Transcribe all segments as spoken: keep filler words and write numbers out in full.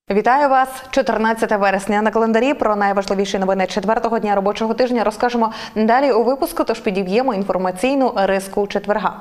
Вітаю вас! чотирнадцяте вересня на календарі. Про найважливіші новини четвертого дня робочого тижня розкажемо далі у випуску, тож підіб'ємо інформаційну риску четверга.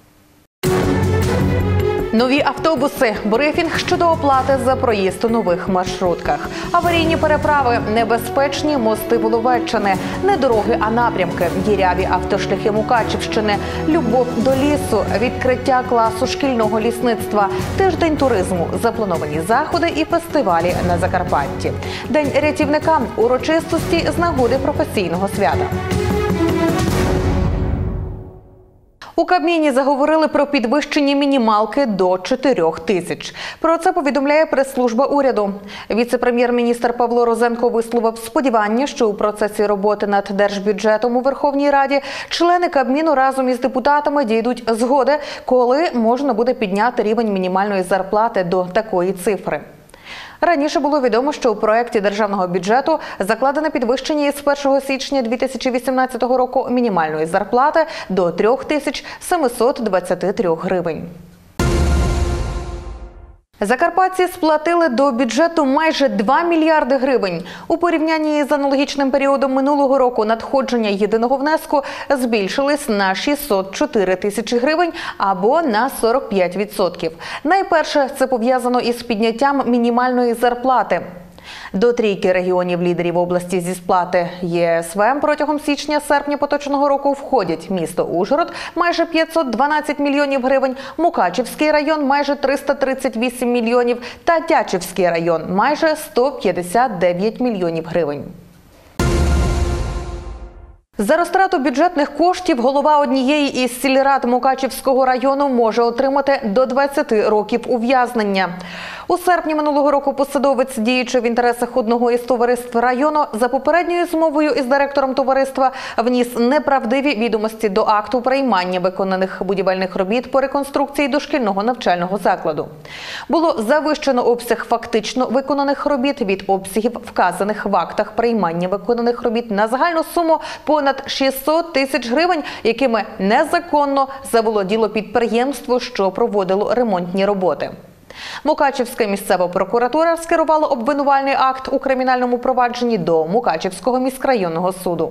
Нові автобуси, брифінг щодо оплати за проїзд у нових маршрутках, аварійні переправи, небезпечні мости Воловеччини, не дороги, а напрямки, діряві автошляхи Мукачівщини, любов до лісу, відкриття класу шкільного лісництва, тиждень туризму, заплановані заходи і фестивалі на Закарпатті. День рятівника, урочистості з нагоди професійного свята. У Кабміні заговорили про підвищення мінімалки до чотирьох тисяч. Про це повідомляє прес-служба уряду. Віце-прем'єр-міністр Павло Розенко висловив сподівання, що у процесі роботи над держбюджетом у Верховній Раді члени Кабміну разом із депутатами дійдуть згоди, коли можна буде підняти рівень мінімальної зарплати до такої цифри. Раніше було відомо, що у проєкті державного бюджету закладено підвищення із першого січня дві тисячі вісімнадцятого року мінімальної зарплати до трьох тисяч семисот двадцяти трьох гривень. Закарпатці сплатили до бюджету майже два мільярди гривень. У порівнянні з аналогічним періодом минулого року надходження єдиного внеску збільшились на шістсот чотири тисячі гривень або на сорок п'ять відсотків. Найперше це пов'язано із підняттям мінімальної зарплати. До трійки регіонів-лідерів області зі сплати ЄСВ протягом січня-серпня поточного року входять місто Ужгород – майже п'ятсот дванадцять мільйонів гривень, Мукачівський район – майже триста тридцять вісім мільйонів та Тячівський район – майже сто п'ятдесят дев'ять мільйонів гривень. За розтрату бюджетних коштів голова однієї із сільрад Мукачівського району може отримати до двадцяти років ув'язнення. У серпні минулого року посадовець, діючи в інтересах одного із товариств району, за попередньою змовою із директором товариства вніс неправдиві відомості до акту приймання виконаних будівельних робіт по реконструкції дошкільного навчального закладу. Було завищено обсяг фактично виконаних робіт від обсягів, вказаних в актах приймання виконаних робіт, на загальну суму понад шістсот тисяч гривень, якими незаконно заволоділо підприємство, що проводило ремонтні роботи. Мукачівська місцева прокуратура скерувала обвинувальний акт у кримінальному провадженні до Мукачівського міськрайонного суду.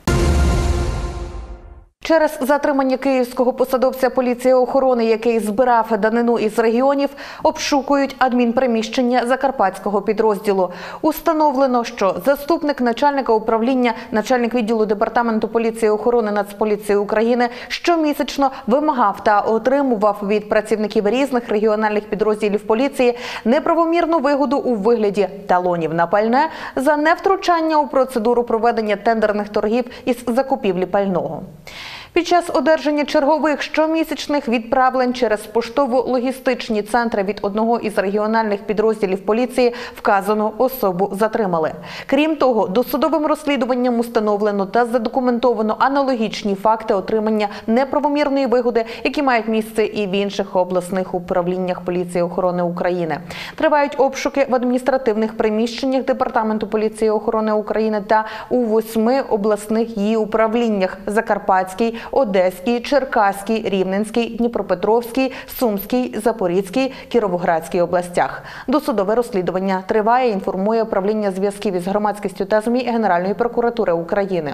Через затримання київського посадовця поліції охорони, який збирав данину із регіонів, обшукують адмінприміщення закарпатського підрозділу. Установлено, що заступник начальника управління, начальник відділу департаменту поліції охорони Нацполіції України щомісячно вимагав та отримував від працівників різних регіональних підрозділів поліції неправомірну вигоду у вигляді талонів на пальне за невтручання у процедуру проведення тендерних торгів із закупівлі пального. Під час одержання чергових щомісячних відправлень через поштово-логістичні центри від одного із регіональних підрозділів поліції вказану особу затримали. Крім того, досудовим розслідуванням установлено та задокументовано аналогічні факти отримання неправомірної вигоди, які мають місце і в інших обласних управліннях поліції охорони України. Тривають обшуки в адміністративних приміщеннях Департаменту поліції охорони України та у восьми обласних її управліннях – Закарпатській, Одеській, Черкаській, Рівненській, Дніпропетровській, Сумській, Запорізькій, Кіровоградській областях. Досудове розслідування триває, інформує управління зв'язків із громадськістю та ЗМІ Генеральної прокуратури України.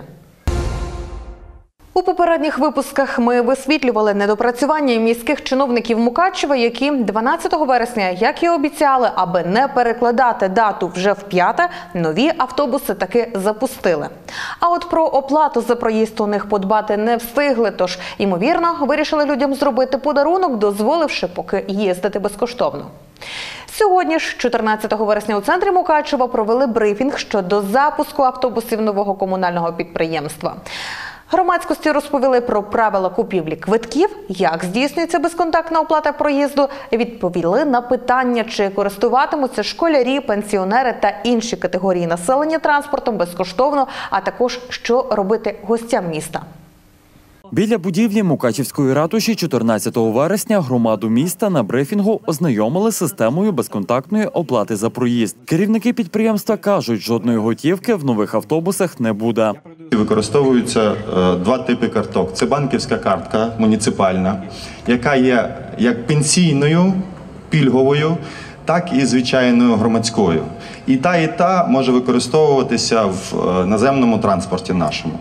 У попередніх випусках ми висвітлювали недопрацювання міських чиновників Мукачева, які дванадцятого вересня, як і обіцяли, аби не перекладати дату вже в п'яте, нові автобуси таки запустили. А от про оплату за проїзд у них подбати не встигли, тож, ймовірно, вирішили людям зробити подарунок, дозволивши поки їздити безкоштовно. Сьогодні ж, чотирнадцятого вересня, у центрі Мукачева провели брифінг щодо запуску автобусів нового комунального підприємства. Громадськості розповіли про правила купівлі квитків, як здійснюється безконтактна оплата проїзду, відповіли на питання, чи користуватимуться школярі, пенсіонери та інші категорії населення транспортом безкоштовно, а також що робити гостям міста. Біля будівлі Мукачівської ратуші чотирнадцятого вересня громаду міста на брифінгу ознайомили з системою безконтактної оплати за проїзд. Керівники підприємства кажуть, жодної готівки в нових автобусах не буде. Використовуються два типи карток. Це банківська картка муніципальна, яка є як пенсійною, пільговою, так і звичайною громадською. І та, і та може використовуватися в наземному транспорті нашому.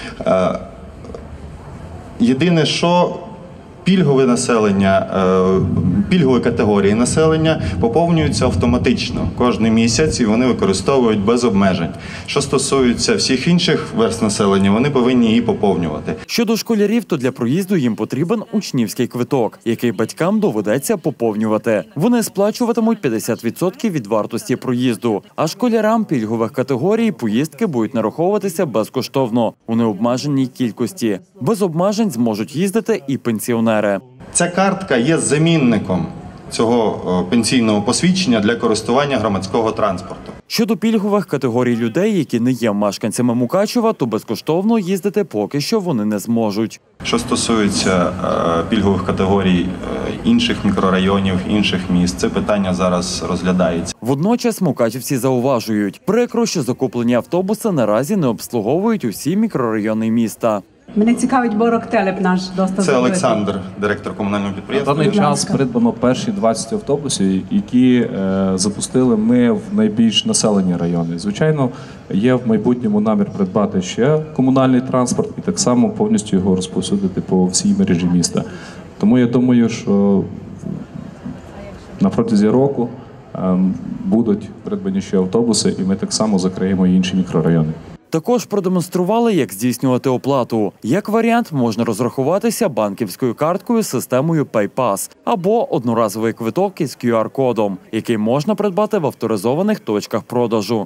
Єдине, що пільгове населення, пільгові категорії населення поповнюються автоматично кожен місяць і вони використовують без обмежень. Що стосується всіх інших верств населення, вони повинні її поповнювати. Щодо школярів, то для проїзду їм потрібен учнівський квиток, який батькам доведеться поповнювати. Вони сплачуватимуть п'ятдесят відсотків від вартості проїзду, а школярам пільгових категорій поїздки будуть нараховуватися безкоштовно у необмеженій кількості. Без обмежень зможуть їздити і пенсіонери. Ця картка є замінником цього пенсійного посвідчення для користування громадського транспорту. Щодо пільгових категорій людей, які не є мешканцями Мукачева, то безкоштовно їздити поки що вони не зможуть. Що стосується пільгових категорій інших мікрорайонів, інших міст, це питання зараз розглядається. Водночас мукачівці зауважують, прикро, що закуплені автобуси наразі не обслуговують усі мікрорайони міста. Мене цікавить Борок-Телеп наш доста. Це Олександр, директор комунального підприємства. На даний час придбано перші двадцять автобусів, які е, запустили ми в найбільш населені райони. Звичайно, є в майбутньому намір придбати ще комунальний транспорт і так само повністю його розповсюдити по всій мережі міста. Тому я думаю, що на протязі року е, будуть придбані ще автобуси, і ми так само закриємо і інші мікрорайони. Також продемонстрували, як здійснювати оплату. Як варіант, можна розрахуватися банківською карткою з системою PayPass або одноразовий квиток із кю ар-кодом, який можна придбати в авторизованих точках продажу.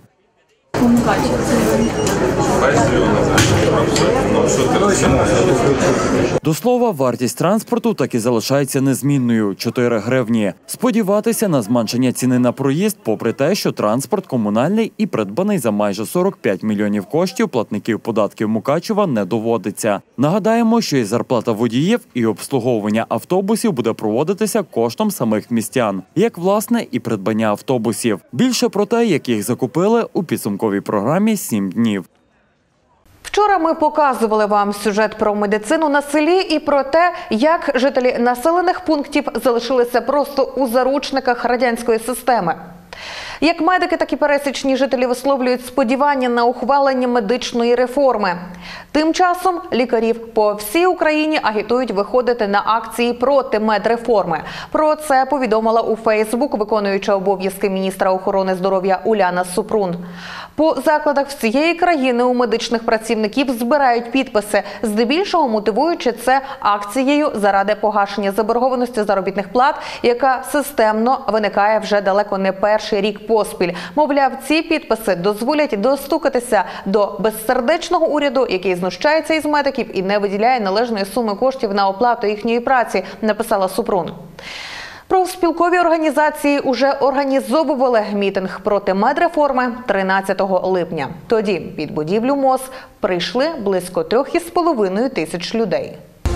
До слова, вартість транспорту так і залишається незмінною – чотири гривні. Сподіватися на зменшення ціни на проїзд, попри те, що транспорт комунальний і придбаний за майже сорок п'ять мільйонів коштів платників податків Мукачева, не доводиться. Нагадаємо, що і зарплата водіїв, і обслуговування автобусів буде проводитися коштом самих містян, як, власне, і придбання автобусів. Більше про те, як їх закупили у підсумковій програмі «сім днів». Вчора ми показували вам сюжет про медицину на селі і про те, як жителі населених пунктів залишилися просто у заручниках радянської системи. Як медики, так і пересічні жителі висловлюють сподівання на ухвалення медичної реформи. Тим часом лікарів по всій Україні агітують виходити на акції проти медреформи. Про це повідомила у Фейсбук виконуюча обов'язки міністра охорони здоров'я Уляна Супрун. По закладах всієї країни у медичних працівників збирають підписи, здебільшого мотивуючи це акцією заради погашення заборгованості заробітних плат, яка системно виникає вже далеко не перший рік поспіль. Мовляв, ці підписи дозволять достукатися до безсердечного уряду, який знущається із медиків і не виділяє належної суми коштів на оплату їхньої праці, написала Супрун. Профспілкові організації уже організовували мітинг проти медреформи тринадцятого липня. Тоді під будівлю МОЗ прийшли близько трьох із половиною тисяч людей.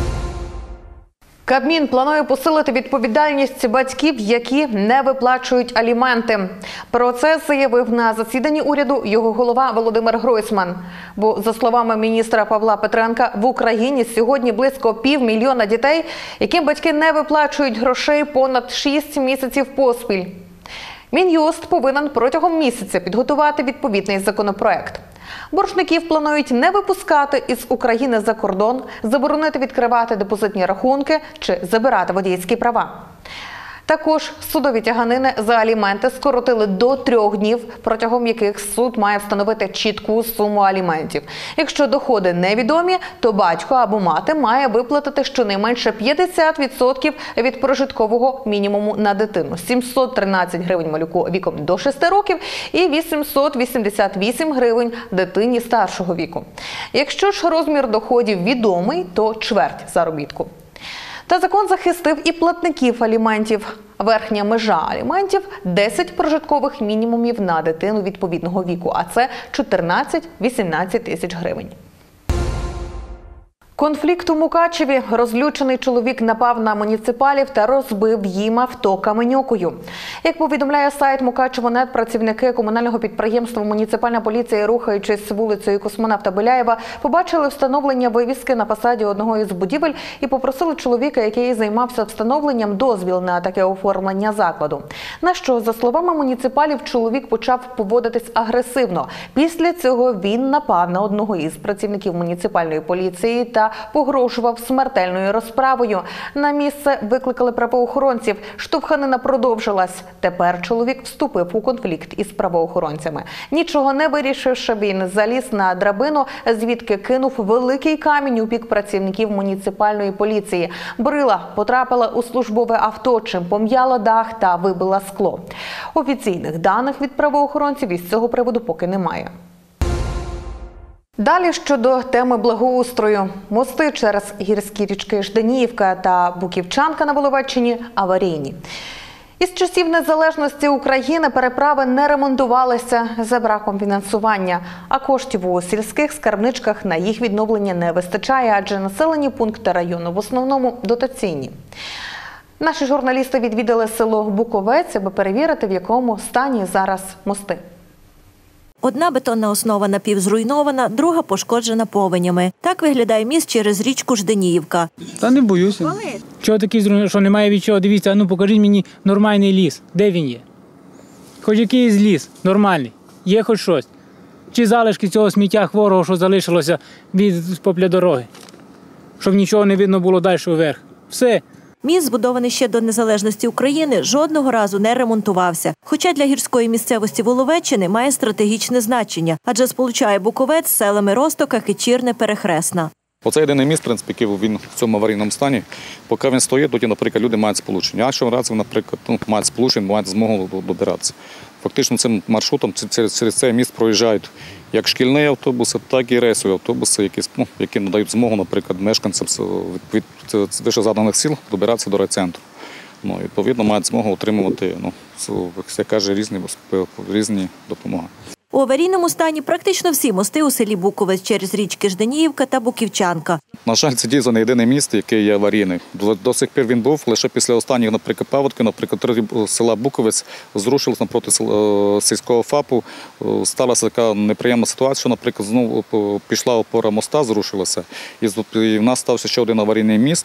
Кабмін планує посилити відповідальність батьків, які не виплачують аліменти. Про це заявив на засіданні уряду його голова Володимир Гройсман. Бо, за словами міністра Павла Петренка, в Україні сьогодні близько півмільйона дітей, яким батьки не виплачують грошей понад шість місяців поспіль. Мін'юст повинен протягом місяця підготувати відповідний законопроект. Боржників планують не випускати із України за кордон, заборонити відкривати депозитні рахунки чи забирати водійські права. Також судові тяганини за аліменти скоротили до трьох днів, протягом яких суд має встановити чітку суму аліментів. Якщо доходи невідомі, то батько або мати має виплатити щонайменше п'ятдесят відсотків від прожиткового мінімуму на дитину – сімсот тринадцять гривень малюку віком до шести років і вісімсот вісімдесят вісім гривень дитині старшого віку. Якщо ж розмір доходів відомий, то чверть заробітку. Та закон захистив і платників аліментів. Верхня межа аліментів – десять прожиткових мінімумів на дитину відповідного віку, а це чотирнадцять-вісімнадцять тисяч гривень. Конфлікт у Мукачеві. Розлючений чоловік напав на муніципалів та розбив їм авто каменюкою. Як повідомляє сайт Мукачево.нет, працівники комунального підприємства «Муніципальна поліція», рухаючись вулицею Космонавта Беляєва, побачили встановлення вивіски на фасаді одного із будівель і попросили чоловіка, який займався встановленням, дозвіл на таке оформлення закладу. На що, за словами муніципалів, чоловік почав поводитись агресивно. Після цього він напав на одного із працівників муніципальної поліції та погрожував смертельною розправою. На місце викликали правоохоронців. Штовханина продовжилась. Тепер чоловік вступив у конфлікт із правоохоронцями. Нічого не вирішивши, він заліз на драбину, звідки кинув великий камінь у бік працівників муніципальної поліції. Брила потрапила у службове авто, чим пом'яла дах та вибила скло. Офіційних даних від правоохоронців із цього приводу поки немає. Далі щодо теми благоустрою. Мости через гірські річки Жданіївка та Буківчанка на Воловеччині аварійні. Із часів незалежності України переправи не ремонтувалися за браком фінансування, а коштів у сільських скарбничках на їх відновлення не вистачає, адже населені пункти району в основному дотаційні. Наші журналісти відвідали село Буковець, аби перевірити, в якому стані зараз мости. Одна бетонна основа напівзруйнована, друга пошкоджена повенями. Так виглядає міст через річку Жданіївка. Та не боюся. Чого такий зруйнований, що немає від чого? Дивіться, а ну покажіть мені нормальний ліс. Де він є? Хоч якийсь ліс нормальний. Є хоч щось. Чи залишки цього сміття хворого, що залишилося від попля дороги. Щоб нічого не видно було далі вверх. Все. Міст, збудований ще до незалежності України, жодного разу не ремонтувався. Хоча для гірської місцевості Воловеччини має стратегічне значення, адже сполучає Буковець з селами Розтока, Кичірне, Перехресна. Оце єдиний міст, в принципі, який він в цьому аварійному стані. Поки він стоїть, тоді, наприклад, люди мають сполучення. А якщо разом, наприклад, ну, мають сполучення, мають змогу добиратися. Фактично цим маршрутом через, через цей міст проїжджають як шкільні автобуси, так і рейсові автобуси, які, ну, які надають змогу, наприклад, мешканцям від вищезаданих сіл добиратися до райцентру. Ну, відповідно, мають змогу отримувати, ну, як каже, різні, різні допомоги. У аварійному стані практично всі мости у селі Буковець через річки Жданіївка та Буківчанка. На жаль, це дійсно не єдине місто, яке є аварійне. До, до сих пір він був, лише після останніх, наприклад, паводків, наприклад, села Буковець зрушилось напроти сільського ФАПу. Сталася така неприємна ситуація, що, наприклад, знову пішла опора моста, зрушилася. І в нас стався ще один аварійний міст.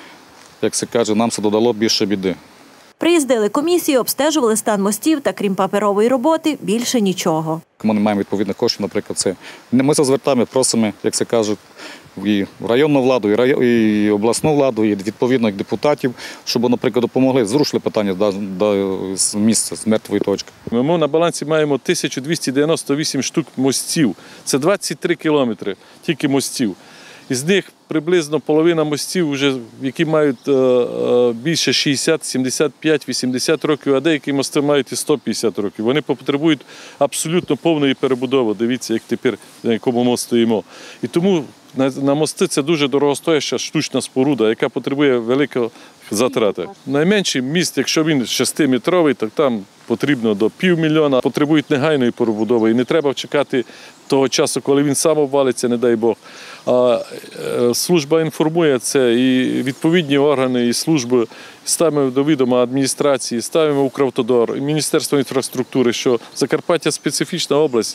Як се каже, нам це додало більше біди. Приїздили комісії, обстежували стан мостів та, крім паперової роботи, більше нічого. Ми не маємо відповідних коштів, наприклад, це. Ми це звертаємо, просимо, як це кажуть, і районну владу, і, рай... і обласну владу, і відповідних депутатів, щоб, наприклад, допомогли, зрушили питання до, до з місця, з мертвої точки. Ми на балансі маємо тисячу двісті дев'яносто вісім штук мостів. Це двадцять три кілометри тільки мостів. Із них приблизно половина мостів, вже, які мають е, е, більше шістдесят, сімдесят п'ять, вісімдесят років, а деякі мости мають і сто п'ятдесят років. Вони потребують абсолютно повної перебудови. Дивіться, як тепер, на якому ми стоїмо. І тому на, на мости це дуже дорогостояща штучна споруда, яка потребує великої затрати. Найменший міст, якщо він шестиметровий, то там потрібно до півмільйона. Потребують негайної перебудови. І не треба чекати того часу, коли він сам обвалиться, не дай Бог. А служба інформує це, і відповідні органи і служби ставимо до відома адміністрації, ставимо Укравтодор, і Міністерство інфраструктури, що Закарпаття – специфічна область.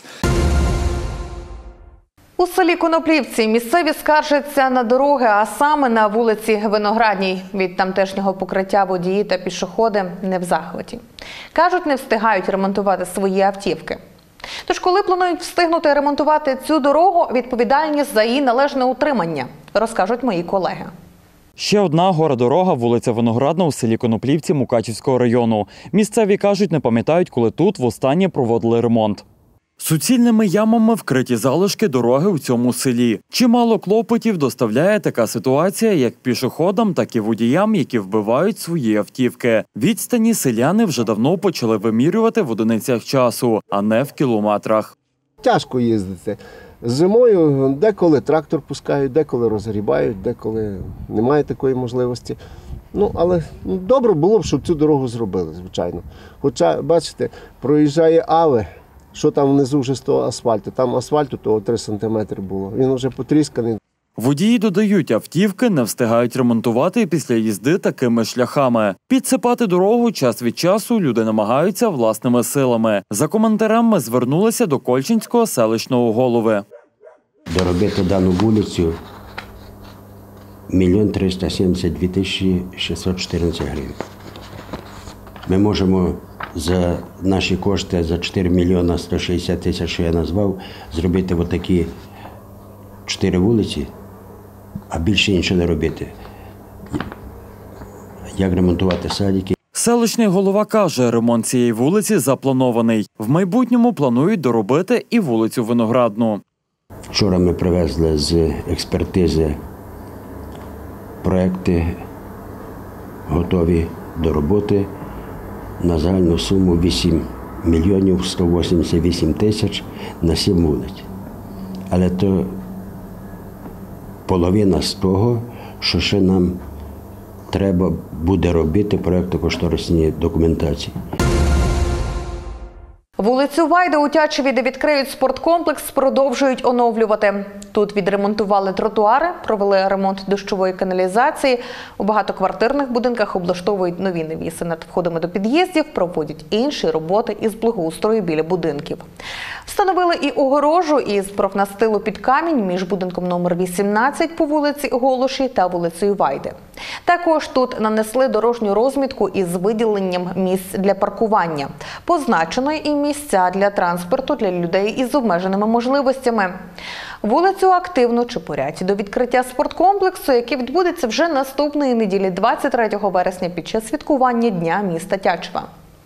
У селі Коноплівці місцеві скаржаться на дороги, а саме на вулиці Виноградній. Від тамтешнього покриття водії та пішоходи не в захваті. Кажуть, не встигають ремонтувати свої автівки. Тож коли планують встигнути ремонтувати цю дорогу, відповідальність за її належне утримання, розкажуть мої колеги. Ще одна гора-дорога, вулиця Виноградна у селі Коноплівці Мукачівського району. Місцеві кажуть, не пам'ятають, коли тут востаннє проводили ремонт. Суцільними ямами вкриті залишки дороги у цьому селі. Чимало клопотів доставляє така ситуація як пішоходам, так і водіям, які вбивають свої автівки. Відстані селяни вже давно почали вимірювати в одиницях часу, а не в кілометрах. Тяжко їздити. Зимою деколи трактор пускають, деколи розгрібають, деколи немає такої можливості. Ну, але ну, добре було б, щоб цю дорогу зробили, звичайно. Хоча, бачите, проїжджає Аве. Що там внизу вже з того асфальту? Там асфальту того три сантиметри було. Він вже потрісканий. Водії додають, автівки не встигають ремонтувати після їзди такими шляхами. Підсипати дорогу час від часу люди намагаються власними силами. За коментарем ми звернулися до Кольчинського селищного голови. Доробити дану вулицю мільйон триста сімдесят дві тисячі шістсот чотирнадцять гривень. Ми можемо за наші кошти, за чотири мільйони сто шістдесят тисяч, що я назвав, зробити отакі чотири вулиці, а більше нічого не робити. Як ремонтувати садики. Селищний голова каже, ремонт цієї вулиці запланований. В майбутньому планують доробити і вулицю Виноградну. Вчора ми привезли з експертизи проекти, готові до роботи на загальну суму вісім мільйонів сто вісімдесят вісім тисяч на сім вулиць. Але то половина з того, що ще нам треба буде робити проєктно-кошторисні документації. Вулицю Вайда у Тячеві, де відкриють спорткомплекс, продовжують оновлювати. Тут відремонтували тротуари, провели ремонт дощової каналізації. У багатоквартирних будинках облаштовують нові навіси над входами до під'їздів, проводять інші роботи із благоустрою біля будинків. Встановили і огорожу із профнастилу під камінь між будинком номер вісімнадцять по вулиці Голоші та вулицею Вайди. Також тут нанесли дорожню розмітку із виділенням місць для паркування. Позначено і місця для транспорту для людей із обмеженими можливостями. Вулицю активно чепурять до відкриття спорткомплексу, яке відбудеться вже наступної неділі, двадцять третього вересня, під час святкування Дня міста Тячева.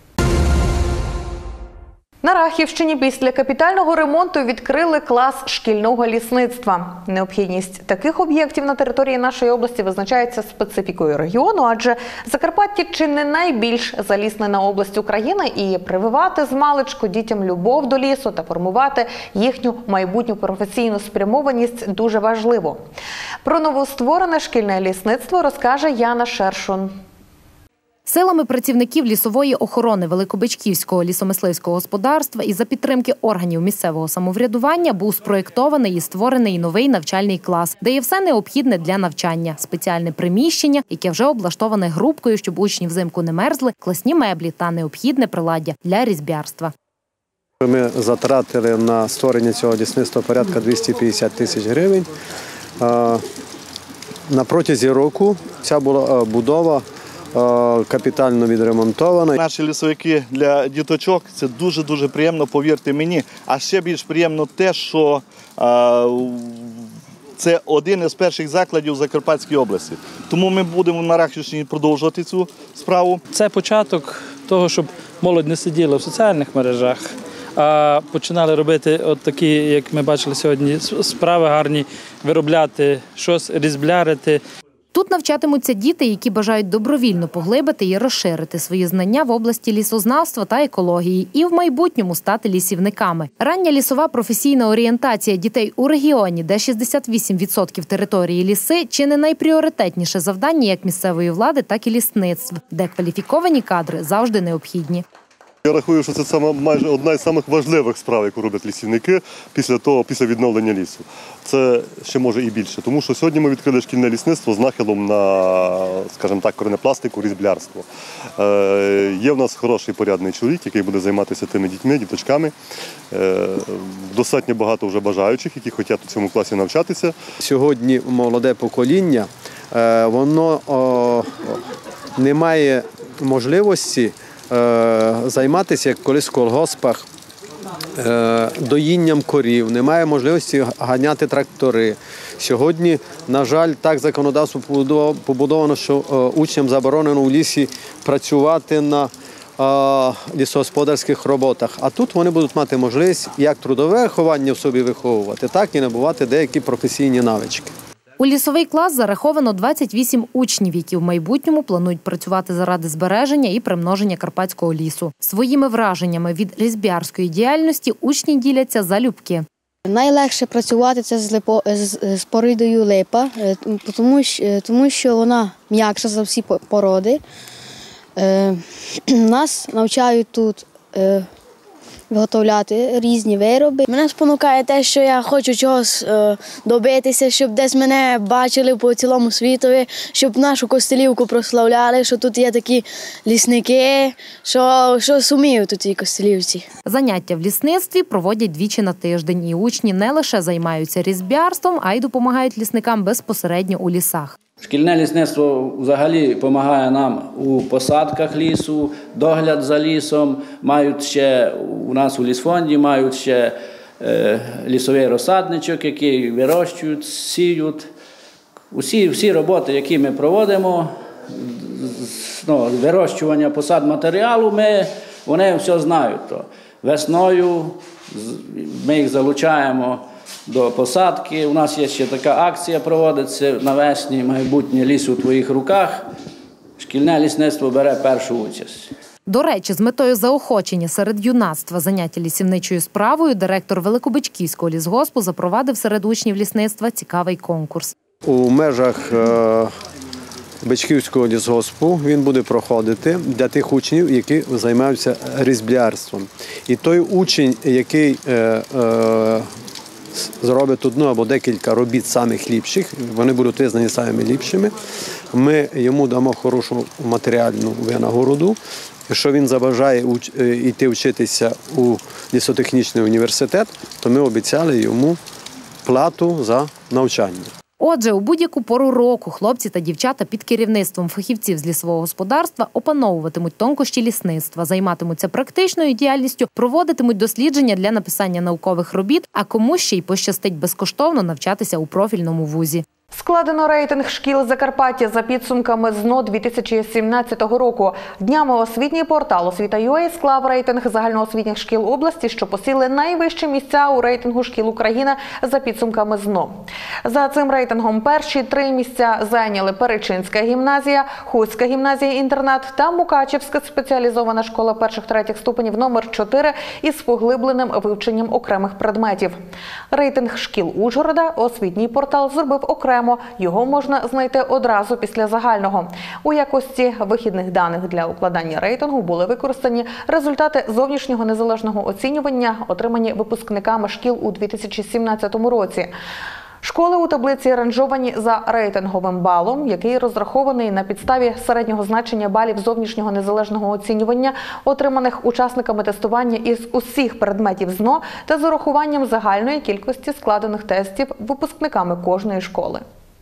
На Рахівщині після капітального ремонту відкрили клас шкільного лісництва. Необхідність таких об'єктів на території нашої області визначається специфікою регіону, адже Закарпаття чи не найбільш заліснена область України, і прививати змалечку дітям любов до лісу та формувати їхню майбутню професійну спрямованість дуже важливо. Про новостворене шкільне лісництво розкаже Яна Шершун. Силами працівників лісової охорони Великобичківського лісомисливського господарства і за підтримки органів місцевого самоврядування був спроєктований і створений новий навчальний клас, де є все необхідне для навчання. Спеціальне приміщення, яке вже облаштоване грубкою, щоб учні взимку не мерзли, класні меблі та необхідне приладдя для різьбярства. Ми затратили на створення цього лісництва порядка двісті п'ятдесят тисяч гривень. На протязі року ця була будова капітально відремонтована. Наші лісовики для діточок – це дуже-дуже приємно, повірте мені. А ще більш приємно те, що а, це один із перших закладів в Закарпатській області. Тому ми будемо на Рахівщині продовжувати цю справу. Це початок того, щоб молодь не сиділа в соціальних мережах, а починали робити от такі, як ми бачили сьогодні, справи гарні, виробляти щось, різблярити. Тут навчатимуться діти, які бажають добровільно поглибити і розширити свої знання в області лісознавства та екології і в майбутньому стати лісівниками. Рання лісова професійна орієнтація дітей у регіоні, де шістдесят вісім відсотків території ліси, чи не найпріоритетніше завдання як місцевої влади, так і лісництв, де кваліфіковані кадри завжди необхідні. Я рахую, що це саме майже одна із самих важливих справ, яку роблять лісівники після того, після відновлення лісу. Це ще може і більше, тому що сьогодні ми відкрили шкільне лісництво з нахилом на, скажімо так, коренепластику, різблярство. Е, є в нас хороший порядний чоловік, який буде займатися тими дітьми, діточками. Е, достатньо багато вже бажаючих, які хочуть у цьому класі навчатися. Сьогодні молоде покоління, е, воно о, не має можливості займатися, як колись в колгоспах, доїнням корів, немає можливості ганяти трактори. Сьогодні, на жаль, так законодавство побудовано, що учням заборонено у лісі працювати на лісогосподарських роботах. А тут вони будуть мати можливість як трудове виховання в собі виховувати, так і набувати деякі професійні навички. У лісовий клас зараховано двадцять вісім учнів, які в майбутньому планують працювати заради збереження і примноження карпатського лісу. Своїми враженнями від різбярської діяльності учні діляться залюбки. Найлегше працювати це з, липо, з, з поридою липа, тому, тому що вона м'якша за всі породи. Нас навчають тут виготовляти різні вироби. Мене спонукає те, що я хочу чогось е, добитися, щоб десь мене бачили по цілому світові, щоб нашу Костелівку прославляли, що тут є такі лісники, що, що суміють тут ці Костелівці. Заняття в лісництві проводять двічі на тиждень, і учні не лише займаються різьбярством, а й допомагають лісникам безпосередньо у лісах. Шкільне лісництво взагалі допомагає нам у посадках лісу, догляд за лісом, мають ще у нас у лісфонді, мають ще е, лісовий розсадничок, який вирощують, сіють. Усі, всі роботи, які ми проводимо, ну, вирощування посад матеріалу, ми, вони все знають. То. Весною ми їх залучаємо до посадки. У нас є ще така акція, проводиться навесні, майбутнє ліс у твоїх руках. Шкільне лісництво бере першу участь. До речі, з метою заохочення серед юнацтва заняття лісівничою справою директор Великобичківського лісгоспу запровадив серед учнів лісництва цікавий конкурс. У межах Бичківського лісгоспу він буде проходити для тих учнів, які займаються різьблярством. І той учень, який е, е, зробить одну або декілька робіт самих ліпших, вони будуть визнані самими ліпшими, ми йому дамо хорошу матеріальну винагороду. Якщо він забажає йти вчитися у лісотехнічний університет, то ми обіцяли йому плату за навчання. Отже, у будь-яку пору року хлопці та дівчата під керівництвом фахівців з лісового господарства опановуватимуть тонкощі лісництва, займатимуться практичною діяльністю, проводитимуть дослідження для написання наукових робіт, а комусь ще й пощастить безкоштовно навчатися у профільному вузі. Складено рейтинг шкіл Закарпаття за підсумками ЗНО дві тисячі сімнадцятого року. Днями освітній портал «Освіта.ЮА» склав рейтинг загальноосвітніх шкіл області, що посіли найвищі місця у рейтингу шкіл України за підсумками ЗНО. За цим рейтингом перші три місця зайняли Перечинська гімназія, Хуцька гімназія-інтернат та Мукачівська спеціалізована школа перших-третіх ступенів номер чотири із поглибленим вивченням окремих предметів. Рейтинг шкіл Ужгорода освітній портал зробив окремо. Його можна знайти одразу після загального. У якості вихідних даних для укладання рейтингу були використані результати зовнішнього незалежного оцінювання, отримані випускниками шкіл у дві тисячі сімнадцятому році. Школи у таблиці ранжовані за рейтинговим балом, який розрахований на підставі середнього значення балів зовнішнього незалежного оцінювання, отриманих учасниками тестування із усіх предметів ЗНО та з урахуванням загальної кількості складених тестів випускниками кожної школи.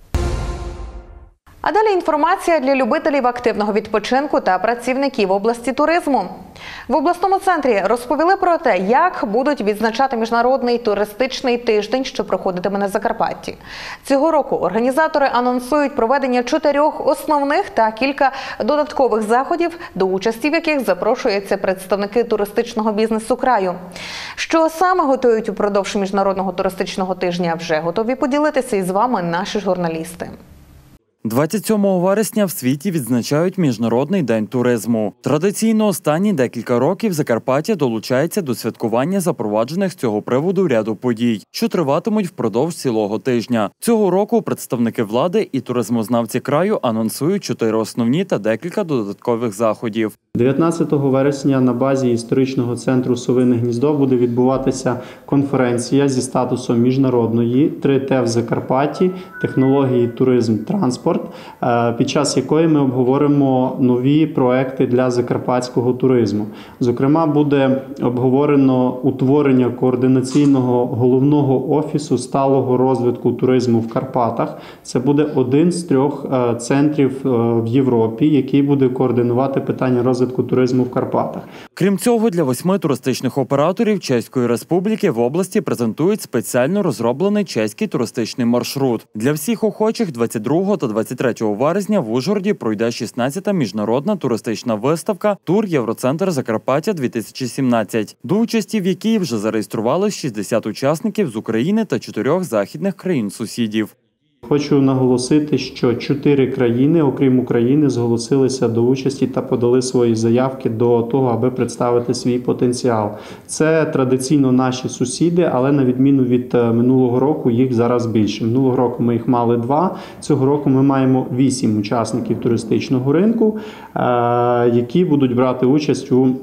А далі інформація для любителів активного відпочинку та працівників області туризму. В обласному центрі розповіли про те, як будуть відзначати міжнародний туристичний тиждень, що проходитиме на Закарпатті. Цього року організатори анонсують проведення чотирьох основних та кілька додаткових заходів, до участі в яких запрошуються представники туристичного бізнесу краю. Що саме готують упродовж міжнародного туристичного тижня, вже готові поділитися із вами наші журналісти. двадцять сьомого вересня в світі відзначають Міжнародний день туризму. Традиційно останні декілька років Закарпаття долучається до святкування запроваджених з цього приводу ряду подій, що триватимуть впродовж цілого тижня. Цього року представники влади і туризмознавці краю анонсують чотири основні та декілька додаткових заходів. дев'ятнадцятого вересня на базі історичного центру «Совине гніздо» буде відбуватися конференція зі статусом міжнародної три Т в Закарпатті – технології, туризм, транспорт, під час якої ми обговоримо нові проекти для закарпатського туризму. Зокрема, буде обговорено утворення координаційного головного офісу сталого розвитку туризму в Карпатах. Це буде один з трьох центрів в Європі, який буде координувати питання розвитку туризму в Карпатах. Крім цього, для восьми туристичних операторів Чеської Республіки в області презентують спеціально розроблений чеський туристичний маршрут. Для всіх охочих двадцять другого та двадцять третього вересня в Ужгороді пройде шістнадцята міжнародна туристична виставка «Тур Євроцентр Закарпаття дві тисячі сімнадцять», до участі в якій вже зареєстрували шістдесят учасників з України та чотирьох західних країн-сусідів. Хочу наголосити, що чотири країни, окрім України, зголосилися до участі та подали свої заявки до того, аби представити свій потенціал. Це традиційно наші сусіди, але на відміну від минулого року їх зараз більше. Минулого року ми їх мали два, цього року ми маємо вісім учасників туристичного ринку, які будуть брати участь у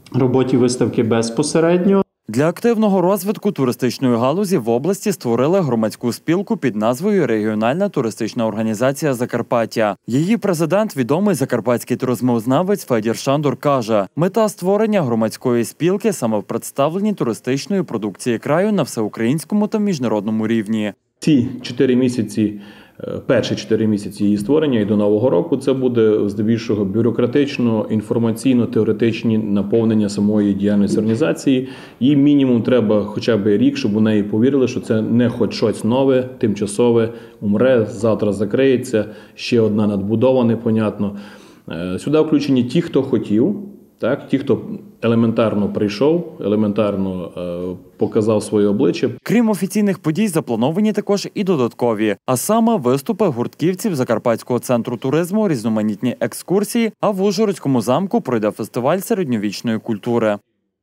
роботі виставки безпосередньо. Для активного розвитку туристичної галузі в області створили громадську спілку під назвою «Регіональна туристична організація Закарпаття». Її президент, відомий закарпатський туризмознавець Федір Шандор, каже, мета створення громадської спілки саме в представленні туристичної продукції краю на всеукраїнському та міжнародному рівні. Ці чотири місяці, перші чотири місяці її створення і до Нового року це буде здебільшого бюрократично, інформаційно-теоретичні наповнення самої діяльності організації. Їй мінімум треба хоча б рік, щоб у неї повірили, що це не хоч щось нове, тимчасове, умре, завтра закриється, ще одна надбудова, непонятно. Сюди включені ті, хто хотів, так, ті, хто елементарно прийшов, елементарно е, показав своє обличчя. Крім офіційних подій, заплановані також і додаткові. А саме виступи гуртківців Закарпатського центру туризму, різноманітні екскурсії, а в Ужгородському замку пройде фестиваль середньовічної культури.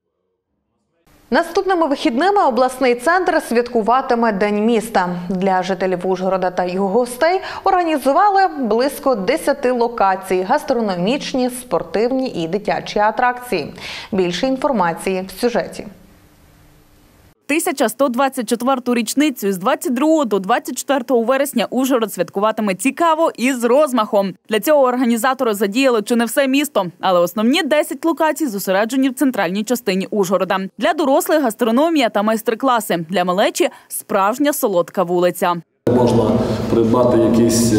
Наступними вихідними обласний центр святкуватиме День міста. Для жителів Ужгорода та його гостей організували близько десяти локацій – гастрономічні, спортивні і дитячі атракції. Більше інформації в сюжеті. тисяча сто двадцять четверту річницю з двадцять другого до двадцять четвертого вересня Ужгород святкуватиме цікаво і з розмахом. Для цього організатори задіяли чи не все місто, але основні десять локацій зосереджені в центральній частині Ужгорода. Для дорослих – гастрономія та майстер-класи, для малечі – справжня солодка вулиця. Можна придбати якісь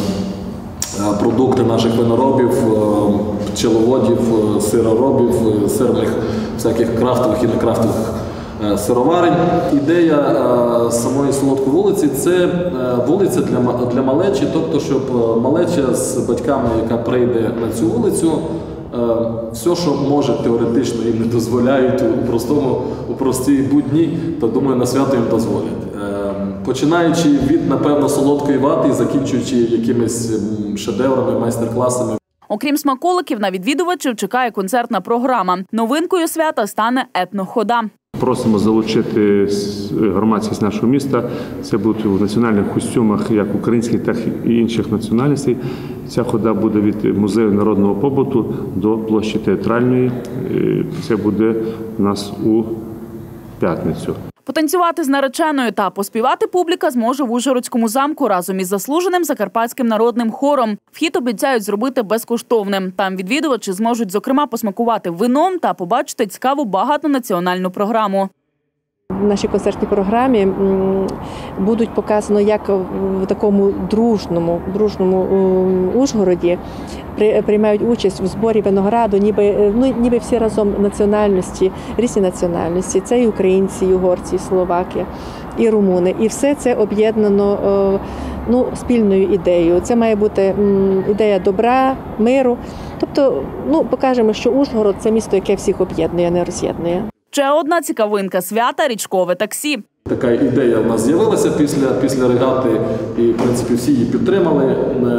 продукти наших виноробів, пчеловодів, сироробів, сирних всяких крафтових і некрафтових сироварень. Ідея самої солодкої вулиці – це вулиця для, для малечі, тобто, щоб малеча з батьками, яка прийде на цю вулицю, все, що може теоретично їм не дозволяють у простому, у простій будні, то, думаю, на свято їм дозволять. Починаючи від, напевно, солодкої вати і закінчуючи якимись шедеврами, майстер-класами. Окрім смаколиків, на відвідувачів чекає концертна програма. Новинкою свята стане етнохода. Просимо залучити громадськість нашого міста. Це будуть в національних костюмах як українських, так і інших національностей. Ця хода буде від музею народного побуту до площі Театральної. Це буде у нас у п'ятницю. Потанцювати з нареченою та поспівати публіка зможе в Ужгородському замку разом із заслуженим закарпатським народним хором. Вхід обіцяють зробити безкоштовним. Там відвідувачі зможуть, зокрема, посмакувати вином та побачити цікаву багатонаціональну програму. В нашій концертній програмі будуть показано, як в такому дружному, дружному Ужгороді приймають участь у зборі винограду, ніби, ну, ніби всі разом національності, різні національності. Це і українці, і угорці, і словаки, і румуни. І все це об'єднано ну, спільною ідеєю. Це має бути ідея добра, миру. Тобто, ну, покажемо, що Ужгород – це місто, яке всіх об'єднує, а не роз'єднує. Ще одна цікавинка свята – річкове таксі. Така ідея в нас з'явилася після, після регати і, в принципі, всі її підтримали.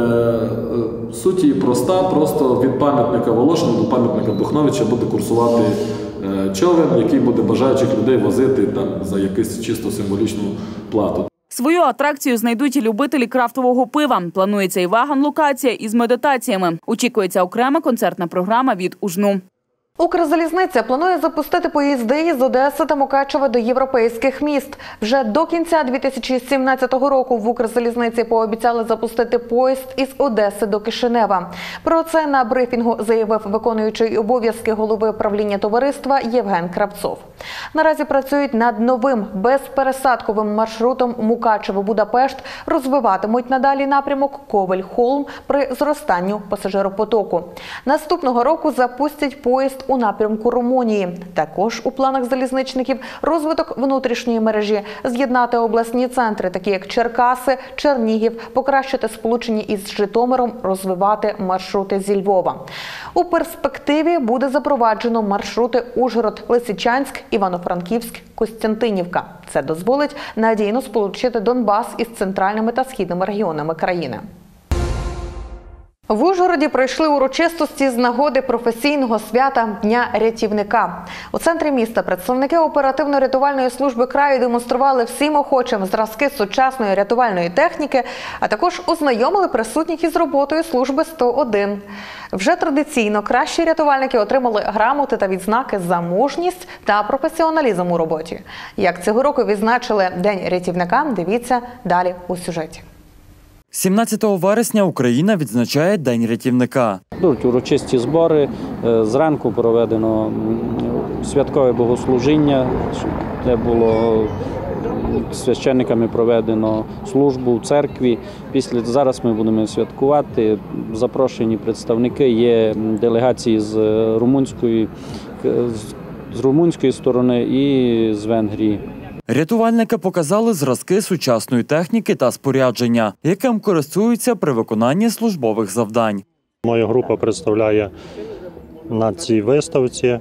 Суть її проста, просто від пам'ятника Волошина до пам'ятника Духновича буде курсувати човен, який буде бажаючих людей возити там, за якусь чисто символічну плату. Свою атракцію знайдуть і любителі крафтового пива. Планується і вагон-локація із медитаціями. Очікується окрема концертна програма від Ужну. Укрзалізниця планує запустити поїзди із Одеси та Мукачева до європейських міст. Вже до кінця дві тисячі сімнадцятого року в Укрзалізниці пообіцяли запустити поїзд із Одеси до Кишинева. Про це на брифінгу заявив виконуючий обов'язки голови правління товариства Євген Кравцов. Наразі працюють над новим безпересадковим маршрутом Мукачево-Будапешт, розвиватимуть надалі напрямок Ковель-Холм при зростанню пасажиропотоку. Наступного року запустять поїзд у напрямку Румунії. Також у планах залізничників розвиток внутрішньої мережі, з'єднати обласні центри, такі як Черкаси, Чернігів, покращити сполучення із Житомиром, розвивати маршрути зі Львова. У перспективі буде запроваджено маршрути Ужгород, Лисичанськ, Івано-Франківськ, Костянтинівка. Це дозволить надійно сполучити Донбас із центральними та східними регіонами країни. В Ужгороді пройшли урочистості з нагоди професійного свята Дня рятівника. У центрі міста представники оперативно-рятувальної служби краю демонстрували всім охочим зразки сучасної рятувальної техніки, а також ознайомили присутніх із роботою служби сто один. Вже традиційно кращі рятувальники отримали грамоти та відзнаки за мужність та професіоналізм у роботі. Як цього року відзначили День рятівника, дивіться далі у сюжеті. сімнадцятого вересня Україна відзначає День рятівника. Будуть урочисті збори, зранку проведено святкове богослужіння, де було священниками проведено службу в церкві. Після зараз ми будемо святкувати. Запрошені представники, є делегації з румунської, з румунської сторони і з Венгрії. Рятувальники показали зразки сучасної техніки та спорядження, яким користуються при виконанні службових завдань. Моя група представляє на цій виставці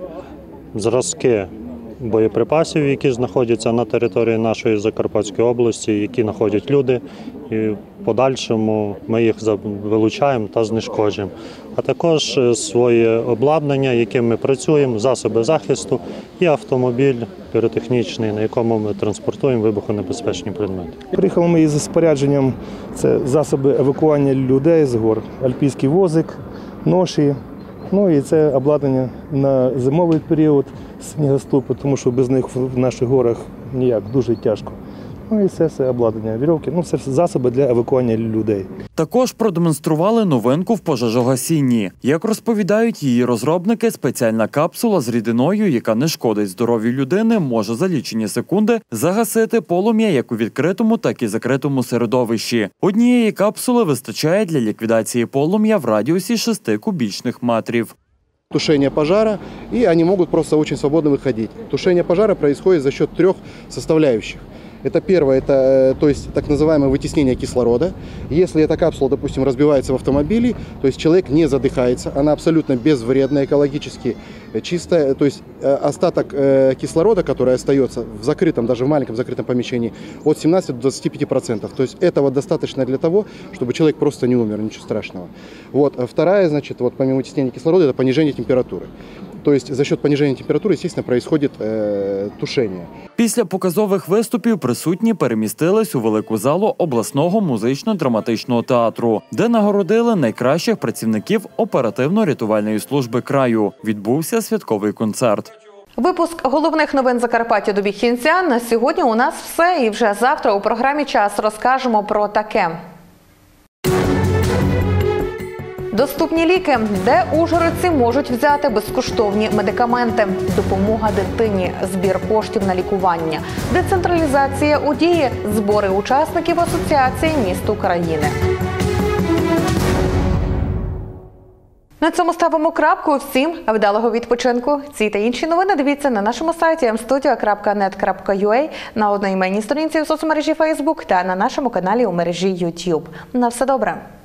зразки боєприпасів, які знаходяться на території нашої Закарпатської області, які знаходять люди, і в подальшому ми їх вилучаємо та знешкоджуємо. А також своє обладнання, яким ми працюємо, засоби захисту і автомобіль піротехнічний, на якому ми транспортуємо вибухонебезпечні предмети. Приїхали ми із спорядженням, це засоби евакуювання людей з гор, альпійський возик, ноші, ну і це обладнання на зимовий період, снігоступи, тому що без них в наших горах ніяк, дуже тяжко. Ну і це все обладнання, вірьовки, ну це засоби для евакуювання людей. Також продемонстрували новинку в пожежогасінні. Як розповідають її розробники, спеціальна капсула з рідиною, яка не шкодить здоров'ю людини, може за лічені секунди загасити полум'я як у відкритому, так і закритому середовищі. Однієї капсули вистачає для ліквідації полум'я в радіусі шести кубічних метрів. Тушение пожара, и они могут просто очень свободно выходить. Тушение пожара происходит за счет трех составляющих. Это первое, это то есть так называемое вытеснение кислорода. Если эта капсула, допустим, разбивается в автомобиле, то есть человек не задыхается, она абсолютно безвредная, экологически чистая. То есть остаток кислорода, который остается в закрытом, даже в маленьком закрытом помещении, от семнадцати до двадцати пяти процентов. То есть этого достаточно для того, чтобы человек просто не умер, ничего страшного. Вот. Вторая, значит, вот помимо вытеснения кислорода, это понижение температуры. То есть за счет понижения температуры, естественно, происходит э, тушение. Після показових виступів присутні перемістились у велику залу обласного музично-драматичного театру, де нагородили найкращих працівників оперативно-рятувальної служби краю. Відбувся святковий концерт. Випуск головних новин Закарпаття добіг кінця. На сьогодні у нас все. І вже завтра у програмі «Час» розкажемо про таке. Доступні ліки, де ужгородці можуть взяти безкоштовні медикаменти, допомога дитині, збір коштів на лікування, децентралізація у дії, збори учасників Асоціації міст України. На цьому ставимо крапку. Всім вдалого відпочинку. Ці та інші новини дивіться на нашому сайті ем студіо крапка нет крапка ю а, на одноіменній сторінці в соцмережі Facebook та на нашому каналі у мережі YouTube. На все добре!